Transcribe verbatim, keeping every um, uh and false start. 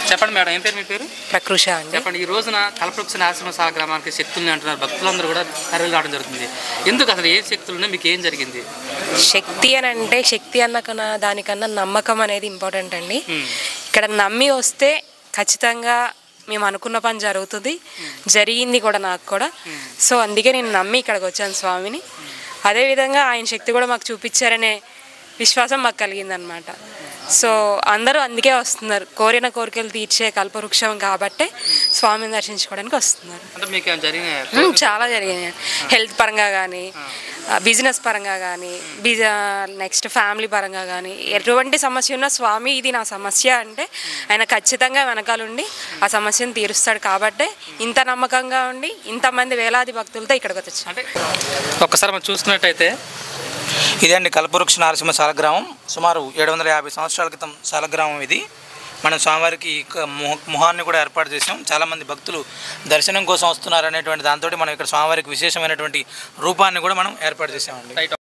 చెప్పండి మేడం, ఏం పేరు మీ పేరు? ప్రకృష అండి. చెప్పండి, ఈ రోజున కల్పవృక్ష నరసింహ సాగర గ్రామానికి శక్తుల్ని అంటున్నారు, భక్తులందరూ కూడా తరలి రావడం జరుగుతుంది. ఎందుకు అసలు ఏ శక్తులు ఉన్నాయి, మీకు ఏం జరిగింది? శక్తి అని అంటే శక్తి అన్నకన్నా దానికన్నా నమ్మకం అనేది ఇంపార్టెంట్ అండి. ఇక్కడ నమ్మి వస్తే ఖచ్చితంగా మేము అనుకున్న పని జరుగుతుంది, జరిగింది కూడా నాకు కూడా. సో అందుకే నేను నమ్మి ఇక్కడికి వచ్చాను స్వామిని. అదేవిధంగా ఆయన శక్తి కూడా మాకు చూపించారనే విశ్వాసం మాకు కలిగిందనమాట. సో అందరూ అందుకే వస్తున్నారు, కోరిన కోరికలు తీర్చే కల్పవృక్షం కాబట్టి స్వామిని దర్శించుకోవడానికి వస్తున్నారు. చాలా జరిగినాయి, హెల్త్ పరంగా కానీ, బిజినెస్ పరంగా కానీ, బిజ నెక్స్ట్ ఫ్యామిలీ పరంగా కానీ, ఎటువంటి సమస్య ఉన్నా స్వామి ఇది నా సమస్య అంటే ఆయన ఖచ్చితంగా వెనకాలండి ఆ సమస్యను తీరుస్తాడు. కాబట్టి ఇంత నమ్మకంగా ఉండి ఇంతమంది వేలాది భక్తులతో ఇక్కడికి వచ్చాం. అంటే ఒక్కసారి మనం చూసుకున్నట్టయితే ఇదే అండి కల్పవృక్ష నరసింహ సాలగ్రామం. సుమారు ఏడు వందల యాభై సంవత్సరాల క్రితం సాలగ్రామం ఇది. మనం స్వామివారికి ముహాన్ని కూడా ఏర్పాటు చేసాం. చాలామంది భక్తులు దర్శనం కోసం వస్తున్నారు అనేటువంటి దాంతో మనం ఇక్కడ స్వామివారికి విశేషమైనటువంటి రూపాన్ని కూడా మనం ఏర్పాటు చేసామండి.